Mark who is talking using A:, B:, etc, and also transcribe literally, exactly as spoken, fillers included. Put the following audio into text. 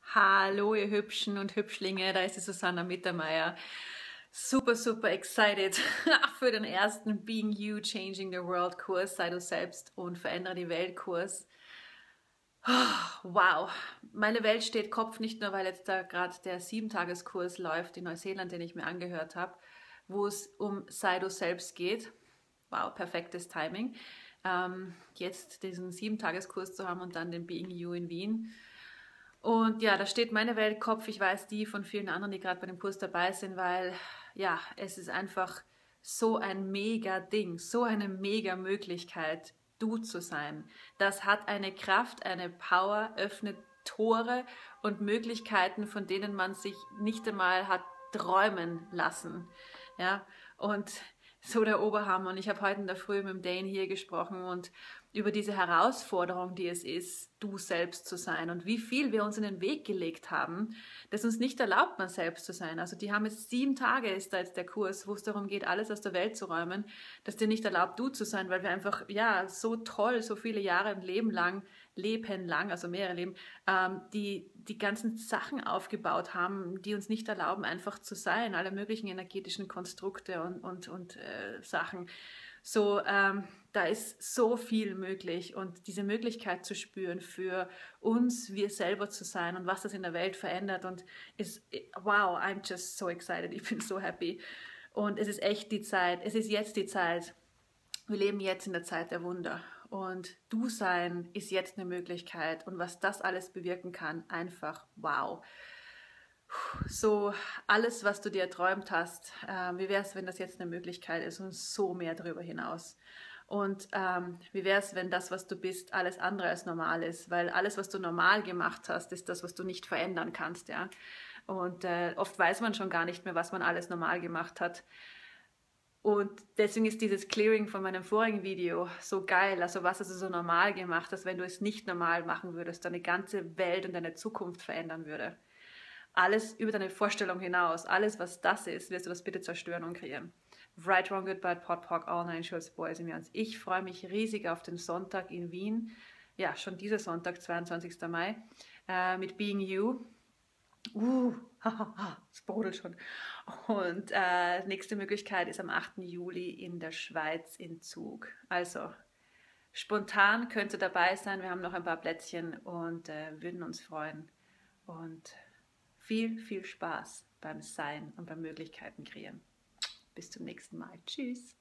A: Hallo ihr Hübschen und Hübschlinge, da ist die Susanna Mittermeier. Super, super excited für den ersten Being You, Changing the World Kurs, sei du selbst und verändere die Welt Kurs. Wow, meine Welt steht Kopf, nicht nur weil jetzt da gerade der Sieben-Tages-Kurs läuft in Neuseeland, den ich mir angehört habe, wo es um sei du selbst geht. Wow, perfektes Timing. Ähm, jetzt diesen Sieben-Tages-Kurs zu haben und dann den Being You in Wien. Und ja, da steht meine Welt Kopf. Ich weiß die von vielen anderen, die gerade bei dem Kurs dabei sind, weil ja, es ist einfach so ein mega Ding, so eine mega Möglichkeit, du zu sein. Das hat eine Kraft, eine Power, öffnet Tore und Möglichkeiten, von denen man sich nicht einmal hat träumen lassen. Ja, und so der Oberhammer. Und ich habe heute in der Früh mit dem Dane hier gesprochen und über diese Herausforderung, die es ist, du selbst zu sein und wie viel wir uns in den Weg gelegt haben, das uns nicht erlaubt, man selbst zu sein. Also die haben jetzt sieben Tage, ist da jetzt der Kurs, wo es darum geht, alles aus der Welt zu räumen, dass dir nicht erlaubt, du zu sein, weil wir einfach, ja, so toll, so viele Jahre, ein Leben lang, Leben lang, also mehrere Leben, ähm, die die ganzen Sachen aufgebaut haben, die uns nicht erlauben, einfach zu sein, alle möglichen energetischen Konstrukte und, und, und äh, Sachen. So, ähm, da ist so viel möglich und diese Möglichkeit zu spüren für uns, wir selber zu sein und was das in der Welt verändert und ist, wow, I'm just so excited, ich bin so happy und es ist echt die Zeit, es ist jetzt die Zeit, wir leben jetzt in der Zeit der Wunder und du sein ist jetzt eine Möglichkeit und was das alles bewirken kann, einfach wow. So alles, was du dir erträumt hast, äh, wie wäre es, wenn das jetzt eine Möglichkeit ist und so mehr darüber hinaus? Und ähm, wie wäre es, wenn das, was du bist, alles andere als normal ist? Weil alles, was du normal gemacht hast, ist das, was du nicht verändern kannst. Ja? Und äh, oft weiß man schon gar nicht mehr, was man alles normal gemacht hat. Und deswegen ist dieses Clearing von meinem vorigen Video so geil. Also was hast du so normal gemacht, dass wenn du es nicht normal machen würdest, deine ganze Welt und deine Zukunft verändern würde. Alles über deine Vorstellung hinaus, alles was das ist, wirst du das bitte zerstören und kreieren. Right, Wrong, Good, Bad, Pod, Poc, All Nine Shorts, Boys and Beyonds. Ich freue mich riesig auf den Sonntag in Wien. Ja, schon dieser Sonntag, zweiundzwanzigster Mai, äh, mit Being You. Uh, es brodelt schon. Und äh, nächste Möglichkeit ist am achten Juli in der Schweiz in Zug. Also spontan könnt ihr dabei sein. Wir haben noch ein paar Plätzchen und äh, würden uns freuen. Und viel, viel Spaß beim Sein und beim Möglichkeiten kreieren. Bis zum nächsten Mal. Tschüss.